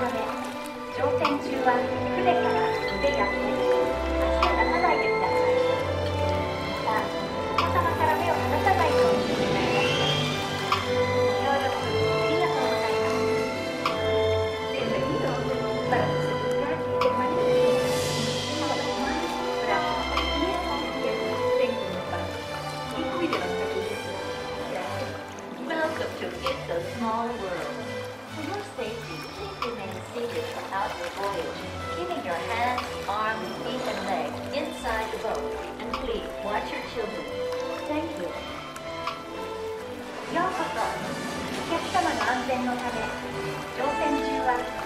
ため、乗船中は船から腕や手、足を出さないでください。また、お子様から目を離さないようにお願いします。ご協力ありがとうございます。Bienvenido para seguridad y permanencia. Ahora más gracias. Y esta es tengo un pan. Y cuide los pequeños. Gracias. Welcome to It's a Small World. For your safety, please remain seated throughout your voyage, keeping your hands, arms, feet, and legs inside the boat. And please watch your children. Thank you. ようこそ。お客様の安全のため、乗船中は